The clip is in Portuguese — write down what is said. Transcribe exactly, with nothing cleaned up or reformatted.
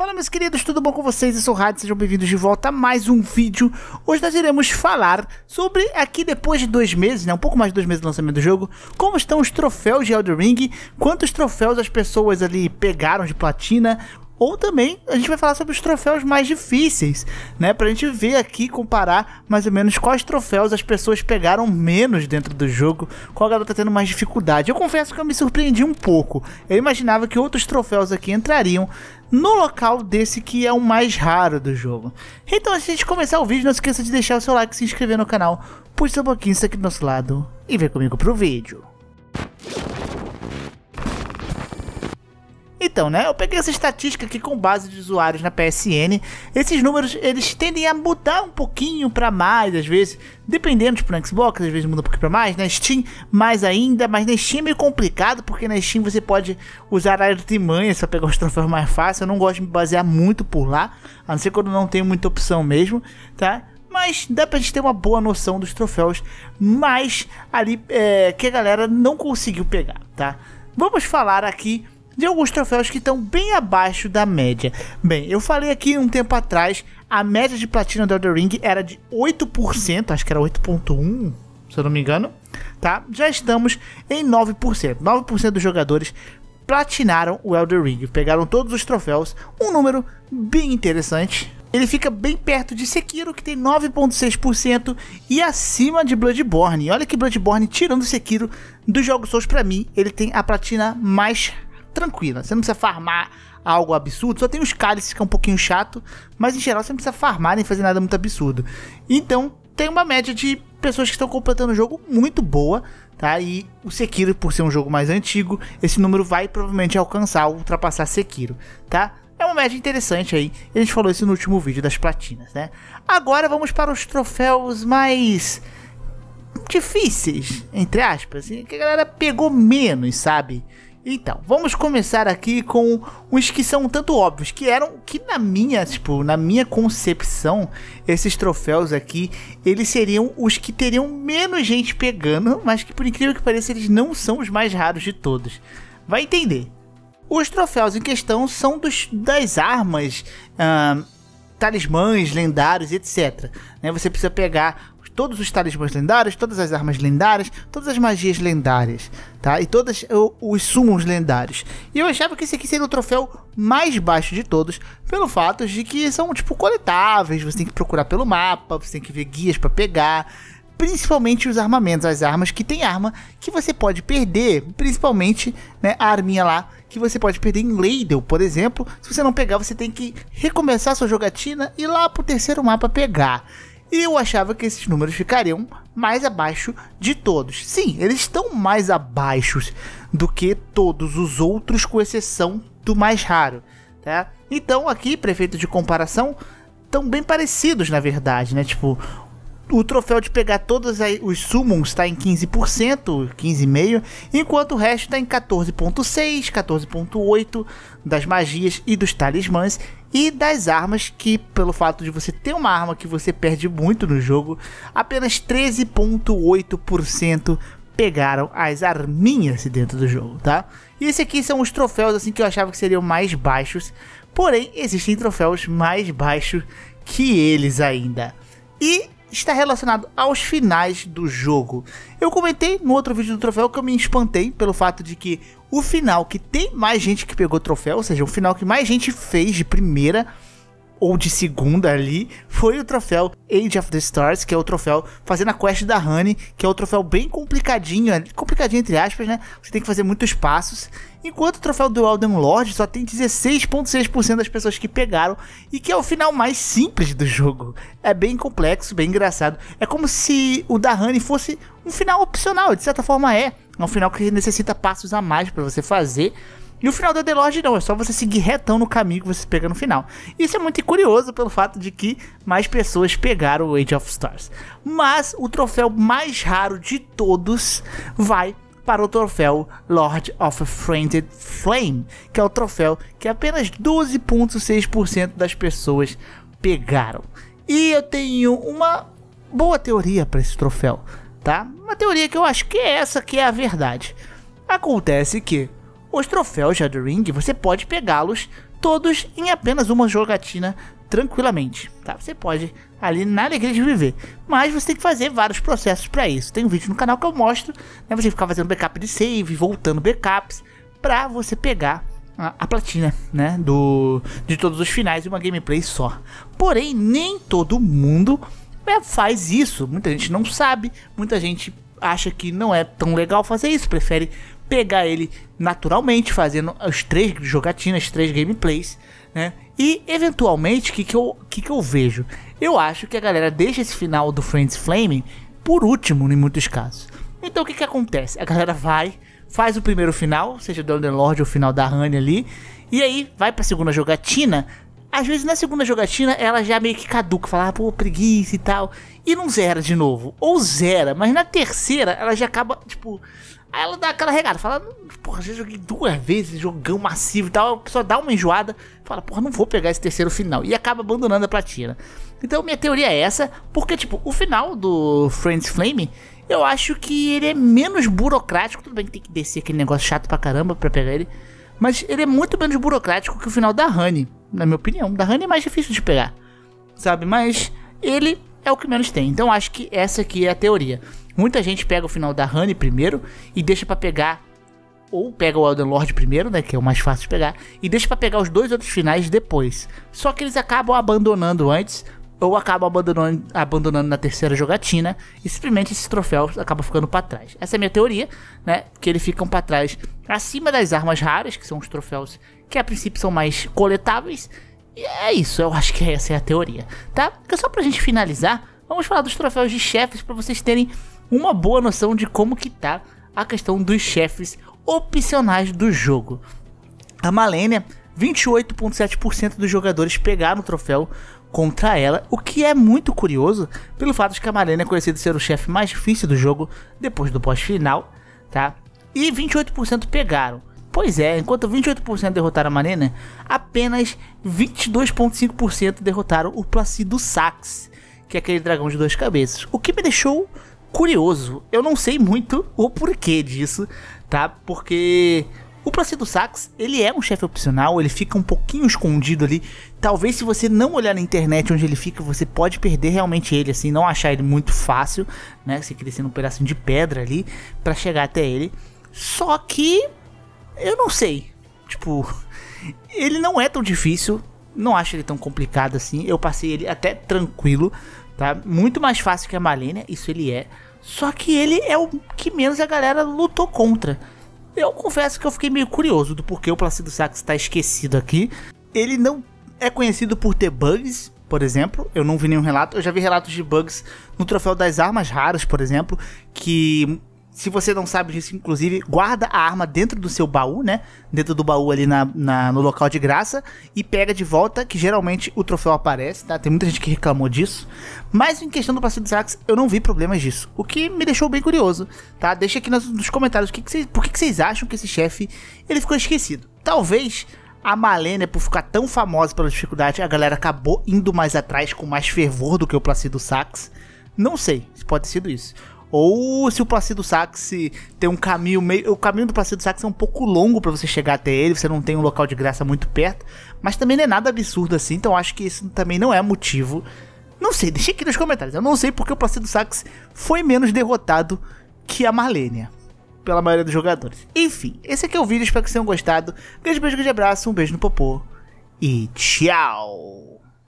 Fala, meus queridos, tudo bom com vocês? Eu sou o Rad, sejam bem-vindos de volta a mais um vídeo. Hoje nós iremos falar sobre, aqui depois de dois meses, né, um pouco mais de dois meses do lançamento do jogo, como estão os troféus de Elden Ring, quantos troféus as pessoas ali pegaram de platina, ou também a gente vai falar sobre os troféus mais difíceis, né? Pra gente ver aqui, comparar mais ou menos quais troféus as pessoas pegaram menos dentro do jogo, qual galera tá tendo mais dificuldade. Eu confesso que eu me surpreendi um pouco. Eu imaginava que outros troféus aqui entrariam no local desse que é o mais raro do jogo. Então, antes de a gente começar o vídeo, não esqueça de deixar o seu like, se inscrever no canal, puxa seu pouquinho isso aqui do nosso lado e vem comigo pro vídeo. Então, né, eu peguei essa estatística aqui com base de usuários na P S N. Esses números, eles tendem a mudar um pouquinho para mais, às vezes, dependendo, tipo, no Xbox, às vezes muda um pouquinho para mais, na Steam, mais ainda, mas na Steam é meio complicado, porque na Steam você pode usar a artimanha para pegar os troféus mais fácil. Eu não gosto de me basear muito por lá, a não ser quando não tenho muita opção mesmo, tá? Mas dá pra gente ter uma boa noção dos troféus mais ali, é, que a galera não conseguiu pegar, tá? Vamos falar aqui de alguns troféus que estão bem abaixo da média. Bem, eu falei aqui um tempo atrás, a média de platina do Elden Ring era de oito por cento, acho que era oito ponto um, se eu não me engano, tá? Já estamos em nove por cento. nove por cento dos jogadores platinaram o Elden Ring, pegaram todos os troféus, um número bem interessante. Ele fica bem perto de Sekiro, que tem nove ponto seis por cento, e acima de Bloodborne. E olha que Bloodborne, tirando Sekiro dos jogos Souls, pra mim, ele tem a platina mais tranquila, você não precisa farmar algo absurdo, só tem os cálices que é um pouquinho chato, mas em geral você não precisa farmar nem fazer nada muito absurdo. Então tem uma média de pessoas que estão completando o jogo muito boa, tá? E o Sekiro, por ser um jogo mais antigo, esse número vai provavelmente alcançar, ultrapassar Sekiro, tá? É uma média interessante aí, a gente falou isso no último vídeo das platinas, né? Agora vamos para os troféus mais difíceis, entre aspas, que a galera pegou menos, sabe? Então, vamos começar aqui com os que são um tanto óbvios, que eram, que na minha, tipo, na minha concepção, esses troféus aqui, eles seriam os que teriam menos gente pegando, mas que por incrível que pareça, eles não são os mais raros de todos. Vai entender. Os troféus em questão são dos, das armas, hum, talismãs, lendários, etcétera. Né? Você precisa pegar todos os talismãs lendários, todas as armas lendárias, todas as magias lendárias, tá? E todos os summons lendários. E eu achava que esse aqui seria o troféu mais baixo de todos, pelo fato de que são, tipo, coletáveis, você tem que procurar pelo mapa, você tem que ver guias para pegar, principalmente os armamentos, as armas, que tem arma que você pode perder, principalmente, né, a arminha lá, que você pode perder em Ladle, por exemplo. Se você não pegar, você tem que recomeçar sua jogatina e ir lá pro terceiro mapa pegar. E eu achava que esses números ficariam mais abaixo de todos. Sim, eles estão mais abaixo do que todos os outros, com exceção do mais raro, tá? Então aqui, para efeito de comparação, estão bem parecidos na verdade, né? Tipo, o troféu de pegar todos os summons está em quinze por cento, quinze vírgula cinco por cento, enquanto o resto está em quatorze ponto seis por cento, quatorze ponto oito por cento das magias e dos talismãs, e das armas, que pelo fato de você ter uma arma que você perde muito no jogo, apenas treze ponto oito por cento pegaram as arminhas dentro do jogo, tá? E esse aqui são os troféus assim que eu achava que seriam mais baixos, porém existem troféus mais baixos que eles ainda. E está relacionado aos finais do jogo. Eu comentei no outro vídeo do troféu que eu me espantei pelo fato de que o final que tem mais gente que pegou troféu, ou seja, o final que mais gente fez de primeira ou de segunda ali, foi o troféu Age of the Stars, que é o troféu fazendo a quest da Honey, que é o troféu bem complicadinho, complicadinho entre aspas, né? Você tem que fazer muitos passos, enquanto o troféu do Elden Lord só tem dezesseis ponto seis por cento das pessoas que pegaram, e que é o final mais simples do jogo. É bem complexo, bem engraçado. É como se o da Honey fosse um final opcional, de certa forma é. É um final que necessita passos a mais para você fazer. E o final do Elden Lord não, é só você seguir retão no caminho que você pega no final. Isso é muito curioso pelo fato de que mais pessoas pegaram o Age of Stars. Mas o troféu mais raro de todos vai para o troféu Lord of Frenzied Flame, que é o troféu que apenas doze ponto seis por cento das pessoas pegaram. E eu tenho uma boa teoria para esse troféu, tá? Uma teoria que eu acho que é essa que é a verdade. Acontece que os troféus de Elden Ring, você pode pegá-los todos em apenas uma jogatina tranquilamente, tá? Você pode ali na alegria de viver, mas você tem que fazer vários processos para isso. Tem um vídeo no canal que eu mostro, né? Você ficar fazendo backup de save, voltando backups, para você pegar a, a platina, né? Do, de todos os finais de uma gameplay só. Porém, nem todo mundo é, faz isso. Muita gente não sabe, muita gente acha que não é tão legal fazer isso, prefere pegar ele naturalmente, fazendo as três jogatinas, três gameplays, né? E eventualmente, o que, que, eu, que, que eu vejo? Eu acho que a galera deixa esse final do Friends Flame por último, em muitos casos. Então o que, que acontece? A galera vai, faz o primeiro final, seja do Elden Lord ou o final da Honey ali, e aí vai pra segunda jogatina. Às vezes na segunda jogatina ela já meio que caduca, fala, ah, pô, preguiça e tal, e não zera de novo, ou zera, mas na terceira ela já acaba, tipo, aí ela dá aquela regada, fala, porra, já joguei duas vezes, jogão massivo e tal, a pessoa dá uma enjoada, fala, porra, não vou pegar esse terceiro final, e acaba abandonando a platina. Então minha teoria é essa, porque tipo, o final do Friends Flame, eu acho que ele é menos burocrático, tudo bem que tem que descer aquele negócio chato pra caramba pra pegar ele, mas ele é muito menos burocrático que o final da Honey, na minha opinião. Da Honey é mais difícil de pegar, sabe? Mas ele é o que menos tem. Então acho que essa aqui é a teoria. Muita gente pega o final da Honey primeiro e deixa pra pegar, ou pega o Elden Lord primeiro, né, que é o mais fácil de pegar, e deixa pra pegar os dois outros finais depois. Só que eles acabam abandonando antes, ou acabam abandonando, abandonando na terceira jogatina, e simplesmente esses troféus acabam ficando pra trás. Essa é a minha teoria, né, que eles ficam pra trás acima das armas raras, que são os troféus que a princípio são mais coletáveis. E é isso, eu acho que essa é a teoria, tá? Porque só pra gente finalizar, vamos falar dos troféus de chefes pra vocês terem uma boa noção de como que tá a questão dos chefes opcionais do jogo. A Malenia, vinte e oito vírgula sete por cento dos jogadores pegaram o troféu contra ela, o que é muito curioso, pelo fato de que a Malenia é conhecida ser o chefe mais difícil do jogo, depois do boss final, tá? E vinte e oito por cento pegaram. Pois é, enquanto vinte e oito por cento derrotaram a Malenia, apenas vinte e dois vírgula cinco por cento derrotaram o Placido Sax, que é aquele dragão de duas cabeças. O que me deixou curioso, eu não sei muito o porquê disso, tá? Porque o Placido Sax, ele é um chefe opcional, ele fica um pouquinho escondido ali. Talvez se você não olhar na internet onde ele fica, você pode perder realmente ele, assim, não achar ele muito fácil, né? Você crescendo um pedacinho de pedra ali pra chegar até ele. Só que eu não sei, tipo, ele não é tão difícil, não acho ele tão complicado assim. Eu passei ele até tranquilo, tá? Muito mais fácil que a Malenia, isso ele é. Só que ele é o que menos a galera lutou contra. Eu confesso que eu fiquei meio curioso do porquê o Placido Sax está esquecido aqui. Ele não é conhecido por ter bugs, por exemplo. Eu não vi nenhum relato. Eu já vi relatos de bugs no troféu das armas raras, por exemplo, que, se você não sabe disso, inclusive, guarda a arma dentro do seu baú, né? Dentro do baú ali na, na, no local de graça, e pega de volta, que geralmente o troféu aparece, tá? Tem muita gente que reclamou disso. Mas em questão do Placido Sax, eu não vi problemas disso, o que me deixou bem curioso, tá? Deixa aqui nos, nos comentários o que que cês, por que, que vocês acham que esse chefe ele ficou esquecido. Talvez a Malenia, por ficar tão famosa pela dificuldade, a galera acabou indo mais atrás com mais fervor do que o Placido Sax. Não sei, pode ter sido isso. Ou se o Placido Sax tem um caminho meio... O caminho do Placido Sax é um pouco longo pra você chegar até ele, você não tem um local de graça muito perto, mas também não é nada absurdo assim, então acho que isso também não é motivo. Não sei, deixa aqui nos comentários, eu não sei porque o Placido Sax foi menos derrotado que a Malenia, pela maioria dos jogadores. Enfim, esse aqui é o vídeo, espero que vocês tenham gostado. Grande beijo, grande abraço, um beijo no popô e tchau!